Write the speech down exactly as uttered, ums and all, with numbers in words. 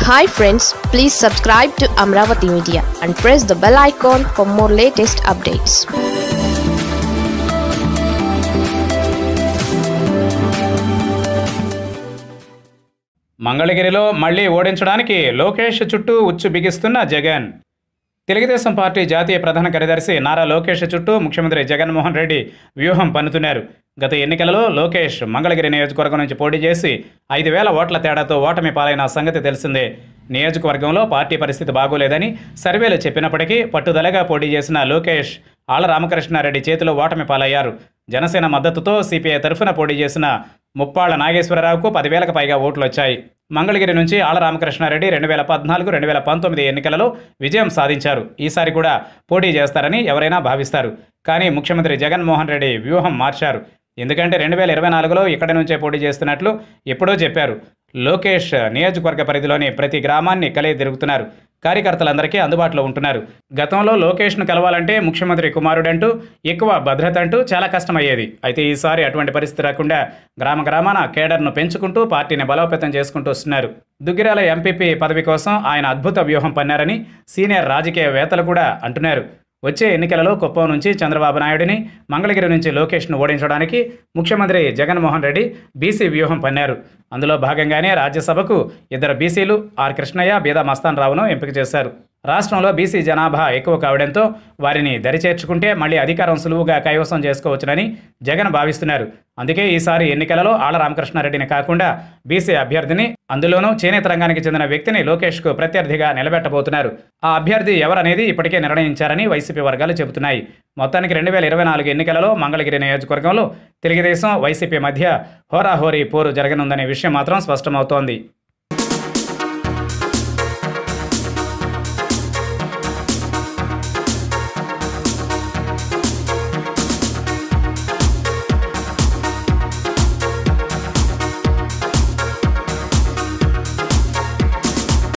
Hi friends, please subscribe to Amaravathi Media and press the bell icon for more latest updates. మంగళగిరిలో మళ్లీ ఓడించడానికి లోకేష్ చుట్టూ ఉచ్చు బిగిస్తున్న Jagan. Telugu Desam party జాతీయ ప్రధాన కార్యదర్శి నారా లోకేష్ చుట్టూ ముఖ్యమంత్రి జగన్మోహన్ రెడ్డి వ్యూహం పన్నుతున్నారు. గత ఎన్నికలలో లోకేష్ మంగళగిరి నియోజకవర్గం నుంచి పోటీ చేసి ఐదు వేల ఓట్ల తేడాతో ఓటమి పాలైన సంగతి తెలిసిందే. నియోజకవర్గంలో పార్టీ పరిస్థితి బాగోలేదని సర్వేలు చెప్పినప్పటికీ పట్టుదలగా పోటీ చేసిన లోకేష్ ఆళ్ల రామకృష్ణారెడ్డి చేతిలో ఓటమి పాలయ్యారు. జనసేన మద్దతుతో సిపిఐ తరఫున పోటీ చేసిన ముప్పాళ్ల నాగేశ్వరరావుకు పదివేలకు పైగా ఓట్లు వచ్చాయి. మంగళగిరి నుంచి ఆళ్ల రామకృష్ణారెడ్డి రెండు వేల పద్నాలుగు రెండు వేల పంతొమ్మిది ఎన్నికలలో విజయం సాధించారు. ఈసారి కూడా పోటీ చేస్తారని ఎవరైనా భావిస్తారు. కానీ ముఖ్యమంత్రి జగన్మోహన్ రెడ్డి వ్యూహం మార్చారు. ఎందుకంటే రెండు వేల ఇరవై నాలుగులో ఇక్కడి నుంచే పోటీ చేస్తున్నట్లు ఎప్పుడో చెప్పారు. లోకేష్ నియోజకవర్గ పరిధిలోని ప్రతి గ్రామాన్ని కలిగి తిరుగుతున్నారు. కార్యకర్తలందరికీ అందుబాటులో ఉంటున్నారు. గతంలో లోకేష్ను కలవాలంటే ముఖ్యమంత్రి కుమారుడంటూ ఎక్కువ భద్రత అంటూ చాలా కష్టమయ్యేది. అయితే ఈసారి అటువంటి పరిస్థితి రాకుండా గ్రామ గ్రామాన కేడర్ను పెంచుకుంటూ పార్టీని బలోపేతం చేసుకుంటూ వస్తున్నారు. దుగ్గిరాల ఎంపీపీ పదవి కోసం ఆయన అద్భుత వ్యూహం పన్నారని సీనియర్ రాజకీయవేత్తలు కూడా అంటున్నారు. వచ్చే ఎన్నికలలో కుప్పం నుంచి చంద్రబాబు నాయుడిని, మంగళగిరి నుంచి లోకేష్ను ఓడించడానికి ముఖ్యమంత్రి జగన్మోహన్ రెడ్డి బీసీ వ్యూహం పన్నారు. అందులో భాగంగానే రాజ్యసభకు ఇద్దరు బీసీలు ఆర్ కృష్ణయ్య, బీదా మస్తాన్ రావును ఎంపిక చేశారు. రాష్ట్రంలో బీసీ జనాభా ఎక్కువ కావడంతో వారిని దరిచేర్చుకుంటే మళ్లీ అధికారం సులువుగా కైవసం చేసుకోవచ్చునని జగన్ భావిస్తున్నారు. అందుకే ఈసారి ఎన్నికలలో ఆళ్ల రామకృష్ణారెడ్డిని కాకుండా బీసీ అభ్యర్థిని, అందులోనూ చేనేత రంగానికి చెందిన వ్యక్తిని లోకేష్కు ప్రత్యర్థిగా నిలబెట్టబోతున్నారు. ఆ అభ్యర్థి ఎవరనేది ఇప్పటికే నిర్ణయించారని వైసీపీ వర్గాలు చెబుతున్నాయి. మొత్తానికి రెండు వేల ఇరవై నాలుగు ఎన్నికలలో మంగళగిరి నియోజకవర్గంలో తెలుగుదేశం, వైసీపీ మధ్య హోరాహోరీ పోరు జరగనుందనే విషయం మాత్రం స్పష్టమవుతోంది.